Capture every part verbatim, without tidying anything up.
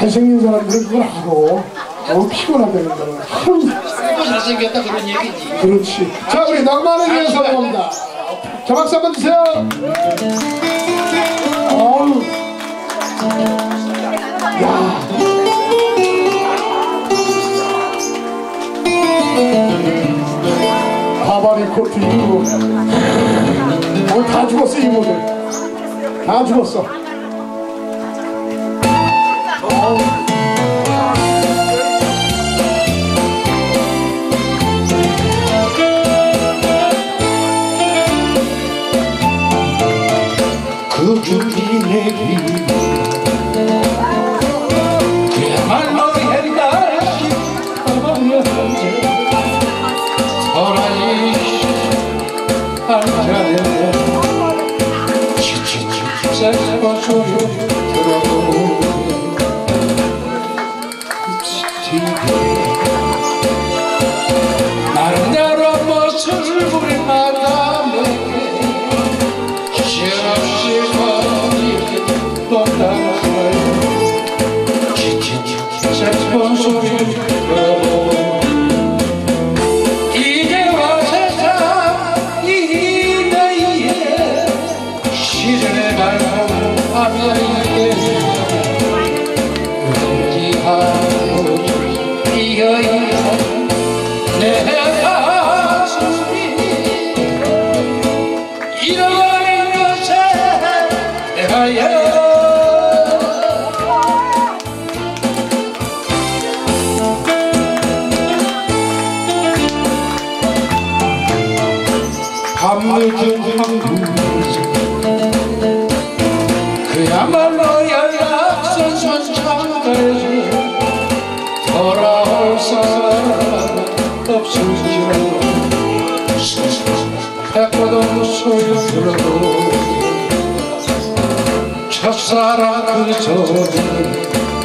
잘생긴 사람들은 그걸 알아. 너무 피곤하다는 거는 하루 잘생겼다 그런 얘기지. 그렇지. 자, 우리 낭만을 위해서 갑니다. 자, 박수 한번 주세요. 어우. 야. 바바리 코트 입고 오늘 다 죽었어. 이 모델 다 죽었어. 어우. 그 귤이 내리 그야말로 옛날 시어머니의 서라이 한잔에 치치치 쌀쌀한 소리 들어도 나름대로 멋을 부린 마담에 색본 소리 이제와 세상 이 나이에 시련의 발로 하면이게 의지하고 피어있는 내 가슴이 잃어버린 것에 대하여 밤늦은 황금에서 그야말로 연락선 선창가에서 돌아올 사람 없을지라도 백고동 소리 들어도 첫사랑 그 소리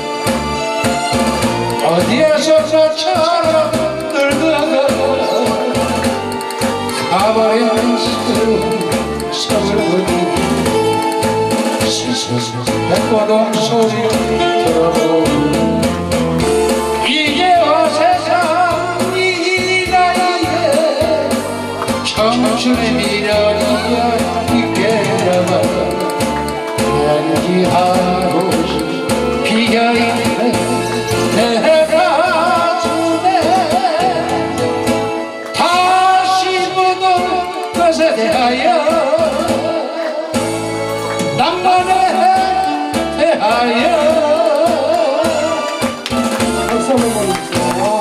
어디에서 저처럼 늙어가 가버린 새로운 서울을 백고동 소리 들어도 이제와 세상 이 나이에 청춘의 미련이야 있게야만 연기하고 피어있는 내 가슴에 다시 묻은 것에 대하여 낭만에 대하여 박수 한번 보내주세요.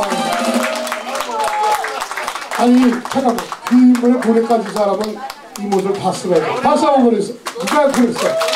아니 잠깐만, 그 인물의 고래까지 사람은 이 모습을 다 쓰고 박수 한번 보내주세요. 누가 그랬어?